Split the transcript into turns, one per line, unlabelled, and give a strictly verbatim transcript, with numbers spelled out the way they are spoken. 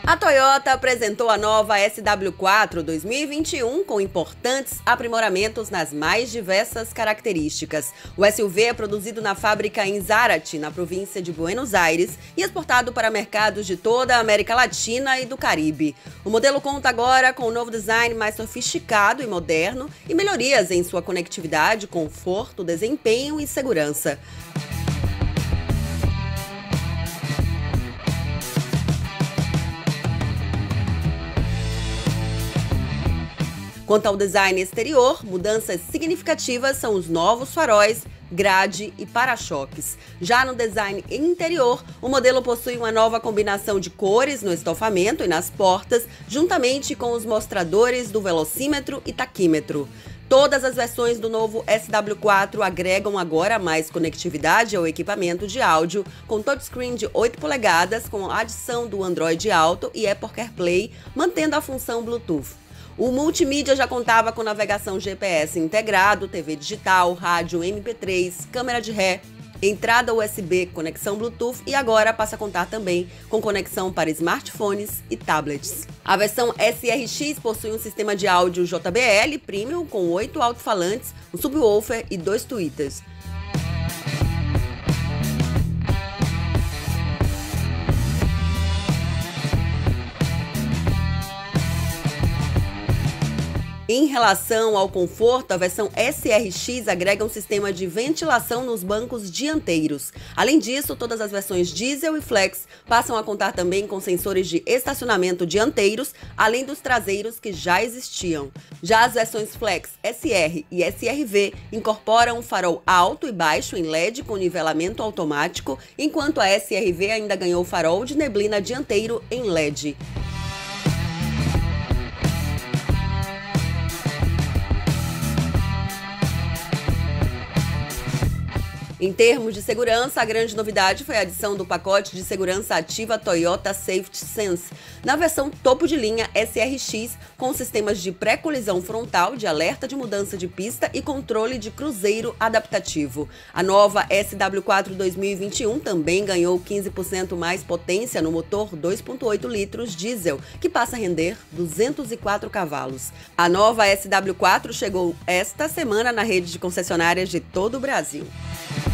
A Toyota apresentou a nova S W quatro dois mil e vinte e um com importantes aprimoramentos nas mais diversas características. O S U V é produzido na fábrica em Zárate, na província de Buenos Aires, e exportado para mercados de toda a América Latina e do Caribe. O modelo conta agora com um novo design mais sofisticado e moderno e melhorias em sua conectividade, conforto, desempenho e segurança. Quanto ao design exterior, mudanças significativas são os novos faróis, grade e para-choques. Já no design interior, o modelo possui uma nova combinação de cores no estofamento e nas portas, juntamente com os mostradores do velocímetro e taquímetro. Todas as versões do novo S W quatro agregam agora mais conectividade ao equipamento de áudio, com touchscreen de oito polegadas, com a adição do Android Auto e Apple CarPlay, mantendo a função Bluetooth. O multimídia já contava com navegação G P S integrado, T V digital, rádio M P três, câmera de ré, entrada U S B, conexão Bluetooth e agora passa a contar também com conexão para smartphones e tablets. A versão S R X possui um sistema de áudio J B L Premium com oito alto-falantes, um subwoofer e dois tweeters. Em relação ao conforto, a versão S R X agrega um sistema de ventilação nos bancos dianteiros. Além disso, todas as versões diesel e flex passam a contar também com sensores de estacionamento dianteiros, além dos traseiros que já existiam. Já as versões flex S R e S R V incorporam um farol alto e baixo em L E D com nivelamento automático, enquanto a S R V ainda ganhou farol de neblina dianteiro em L E D. Em termos de segurança, a grande novidade foi a adição do pacote de segurança ativa Toyota Safety Sense, na versão topo de linha S R X, com sistemas de pré-colisão frontal, de alerta de mudança de pista e controle de cruzeiro adaptativo. A nova S W quatro dois mil e vinte e um também ganhou quinze por cento mais potência no motor dois ponto oito litros diesel, que passa a render duzentos e quatro cavalos. A nova S W quatro chegou esta semana na rede de concessionárias de todo o Brasil.